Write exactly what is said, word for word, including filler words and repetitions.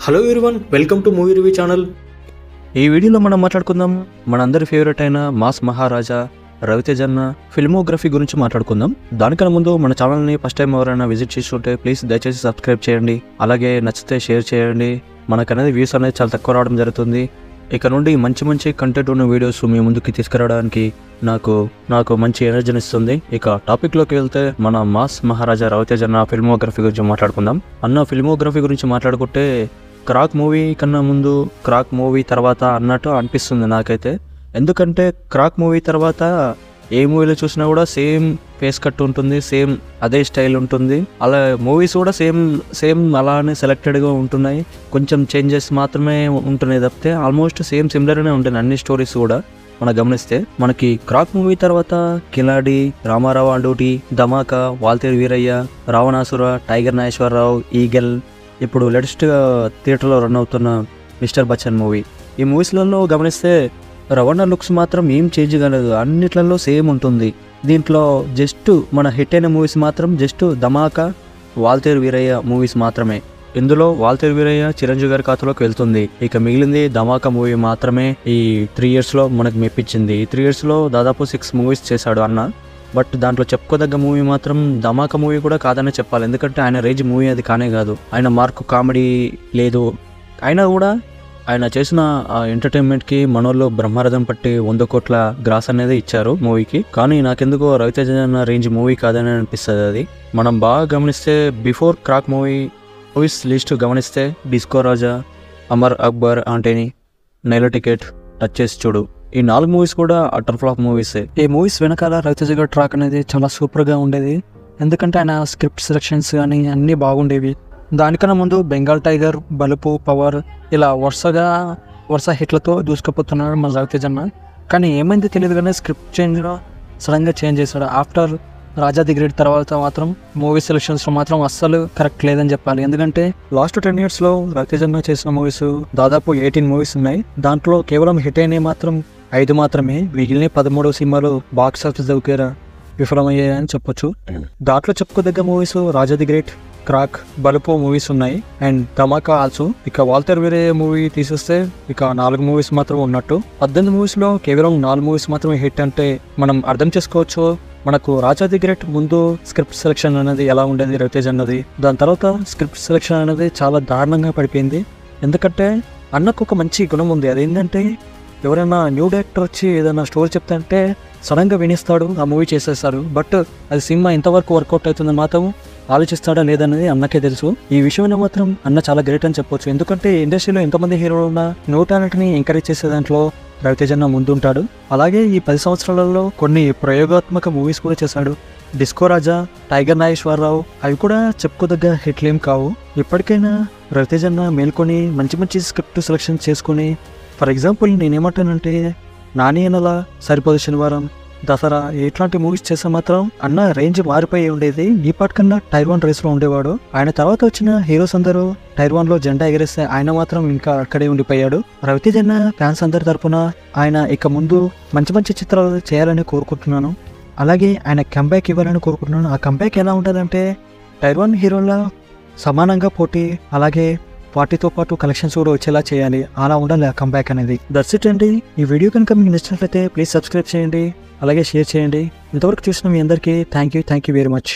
Hello everyone, welcome to movie review channel. ఈ వీడియోలో మనం మాట్లాడుకుందాం మనందరి ఫేవరెట్ అయిన మాస్ మహారాజా రవితేజ అన్న ఫిల్మోగ్రఫీ గురించి మాట్లాడుకుందాం. దానికన్నా ముందు మన ఛానల్ని ఫస్ట్ టైం ఎవరైనా విజిట్ చేస్తుంటే ప్లీజ్ దయచేసి సబ్స్క్రైబ్ చేయండి. అలాగే నచ్చితే షేర్ చేయండి. మనకనేది వ్యూస్ అనేది చాలా తక్కువ రావడం జరుగుతుంది. ఇక నుండి మంచి మంచి కంటెంట్ ఉన్న వీడియోస్ మీ ముందుకి తీసుకురావడానికి నాకు నాకు మంచి ఎనర్జీని ఇస్తుంది. ఇక టాపిక్లోకి వెళ్తే మన మాస్ మహారాజా రవితేజ అన్న ఫిల్మోగ్రఫీ గురించి మాట్లాడుకుందాం. అన్న ఫిల్మోగ్రఫీ గురించి మాట్లాడుకుంటే క్రాక్ మూవీ కన్నా ముందు, క్రాక్ మూవీ తర్వాత అన్నట్టు అనిపిస్తుంది నాకైతే. ఎందుకంటే క్రాక్ మూవీ తర్వాత ఏ మూవీలో చూసినా కూడా సేమ్ ఫేస్ కట్ ఉంటుంది, సేమ్ అదే స్టైల్ ఉంటుంది. అలా మూవీస్ కూడా సేమ్ సేమ్ అలానే సెలెక్టెడ్గా ఉంటున్నాయి. కొంచెం చేంజెస్ మాత్రమే ఉంటున్నాయి తప్పితే ఆల్మోస్ట్ సేమ్ సిమిలర్గానే ఉంటున్నాయి అన్ని స్టోరీస్ కూడా. మనం గమనిస్తే మనకి క్రాక్ మూవీ తర్వాత Khiladi, Ramarao and Duty, Dhamaka, Waltair Veerayya, Ravanasura, Tiger Nageswara, Rao, ఇప్పుడు లేటెస్ట్గా థియేటర్లో రన్ అవుతున్న మిస్టర్ బచ్చన్ మూవీ. ఈ మూవీస్లలో గమనిస్తే రవణ లుక్స్ మాత్రం ఏం చేంజ్ కాలేదు, అన్నిట్లలో సేమ్ ఉంటుంది. దీంట్లో జస్ట్ మన హిట్ అయిన మూవీస్ మాత్రం జస్ట్ ధమాకా, వాల్తేరు వీరయ్య మూవీస్ మాత్రమే. ఇందులో వాల్తేరు వీరయ్య చిరంజీవి గారి ఖాతాలోకి వెళ్తుంది. ఇక మిగిలింది ధమాకా మూవీ మాత్రమే ఈ త్రీ ఇయర్స్లో మనకు మెప్పించింది. ఈ త్రీ ఇయర్స్లో దాదాపు సిక్స్ మూవీస్ చేశాడు అన్న. బట్ దాంట్లో చెప్పుకోదగ్గ మూవీ మాత్రం ధమాకా మూవీ కూడా కాదనే చెప్పాలి. ఎందుకంటే ఆయన రేంజ్ మూవీ అది కానే కాదు. ఆయన మార్కు కామెడీ లేదు. అయినా కూడా ఆయన చేసిన ఆ ఎంటర్టైన్మెంట్కి మనోళ్ళు బ్రహ్మరథం పట్టి వంద కోట్ల గ్రాస్ అనేది ఇచ్చారు మూవీకి. కానీ నాకెందుకో రవితేజ అన్న రేంజ్ మూవీ కాదని అనిపిస్తుంది అది. మనం బాగా గమనిస్తే before Crack movie movies list గమనిస్తే Disco Raja, Amar Akbar Anthony, Nela ticket, touch చేసి చూడు, ఈ నాలుగు మూవీస్ కూడా అటర్ ఫ్లాప్ మూవీసే. ఈ మూవీస్ వెనకాల రవితేజ గారి ట్రాక్ అనేది చాలా సూపర్గా ఉండేది. ఎందుకంటే ఆయన స్క్రిప్ట్ సెలెక్షన్స్ కానీ అన్నీ బాగుండేవి. దానికన్నా ముందు బెంగాల్ టైగర్, బలుపు, పవర్ ఇలా వరుసగా వరుస హిట్లతో దూసుకుపోతున్నాడు మన రవితేజ అన్న. కానీ ఏమైంది తెలియదు కానీ స్క్రిప్ట్ చేంజ్గా సడన్గా చేంజ్ చేశాడు. ఆఫ్టర్ రాజా ది గ్రేట్ తర్వాత మాత్రం మూవీ సెలెక్షన్స్లో మాత్రం అస్సలు కరెక్ట్ లేదని చెప్పాలి. ఎందుకంటే లాస్ట్ టెన్ ఇయర్స్లో రవితేజ అన్న చేసిన మూవీస్ దాదాపు ఎయిటీన్ మూవీస్ ఉన్నాయి. దాంట్లో కేవలం హిట్ అయినవి మాత్రం ఐదు మాత్రమే. మిగిలిన పదమూడవ సినిమాలు బాక్స్ ఆఫీస్ దగ్గర విఫలమయ్యాయని చెప్పొచ్చు. దాంట్లో చెప్పుకోదగ్గ movies Raja the Great, Crack, బలుపు మూవీస్ ఉన్నాయి అండ్ ధమాకా ఆల్సో. ఇక వాల్తేరు వీరయ్య మూవీ తీసేస్తే ఇక నాలుగు మూవీస్ మాత్రం ఉన్నట్టు. పద్దెనిమిది మూవీస్లో కేవలం నాలుగు మూవీస్ మాత్రమే హిట్ అంటే మనం అర్థం చేసుకోవచ్చు మనకు రాజా ది గ్రేట్ ముందు స్క్రిప్ట్ సెలెక్షన్ అనేది ఎలా ఉండేది రవితేజ అన్నది. దాని తర్వాత స్క్రిప్ట్ సెలెక్షన్ అనేది చాలా దారుణంగా పడిపోయింది. ఎందుకంటే అన్నకు ఒక మంచి గుణం ఉంది. అదేంటంటే ఎవరైనా న్యూ డైరెక్టర్ వచ్చి ఏదైనా స్టోరీ చెప్తాంటే సడన్గా వినిస్తాడు, ఆ మూవీ చేసేస్తాడు. బట్ అది సినిమా ఎంతవరకు వర్కౌట్ అవుతుందని మాత్రం ఆలోచిస్తాడా లేదనేది అన్నకే తెలుసు. ఈ విషయంలో మాత్రం అన్న చాలా గ్రేట్ అని చెప్పొచ్చు. ఎందుకంటే ఇండస్ట్రీలో ఎంతమంది హీరోలు ఉన్నా న్యూ టాలెంట్ని ఎంకరేజ్ చేసే దాంట్లో రవితేజ అన్న ముందుంటాడు. అలాగే ఈ పది సంవత్సరాలలో కొన్ని ప్రయోగాత్మక మూవీస్ కూడా చేశాడు. డిస్కో రాజా, టైగర్ నాగేశ్వరరావు అవి కూడా చెప్పుకోదగ్గ హిట్లేం కావు. ఇప్పటికైనా రవితేజ అన్న మేల్కొని మంచి మంచి స్క్రిప్ట్ సెలెక్షన్ చేసుకుని, ఫర్ ఎగ్జాంపుల్ నేనేమంటానంటే నాని అనలా, సరిపోదు శనివారం, దసరా ఇట్లాంటి మూవీస్ చేస్తే మాత్రం అన్న రేంజ్ మారిపోయి ఉండేది. ఈ పాట కన్నా టైర్ వన్ రేస్లో ఉండేవాడు. ఆయన తర్వాత వచ్చిన హీరోస్ అందరూ టైర్ వన్ లో జెండా ఎగరేస్తే ఆయన మాత్రం ఇంకా అక్కడే ఉండిపోయాడు. రవితేజ అన్న ఫ్యాన్స్ అందరి తరపున ఆయన ఇక ముందు మంచి మంచి చిత్రాలు చేయాలని కోరుకుంటున్నాను. అలాగే ఆయన కంబ్యాక్ ఇవ్వాలని కోరుకుంటున్నాను. ఆ కంబ్యాక్ ఎలా ఉంటుందంటే టైర్ వన్ హీరోల సమానంగా పోటీ, అలాగే వాటితో పాటు కలెక్షన్స్ కూడా వచ్చేలా చేయాలి. అలా ఉండాలి ఆ కంబ్యాక్ అనేది. దట్స్ ఇట్ అండి. ఈ వీడియో కనుక మీకు నచ్చినట్లయితే ప్లీజ్ సబ్స్క్రైబ్ చేయండి, అలాగే షేర్ చేయండి. ఇంతవరకు చూసిన మీ అందరికీ thank you thank you very much.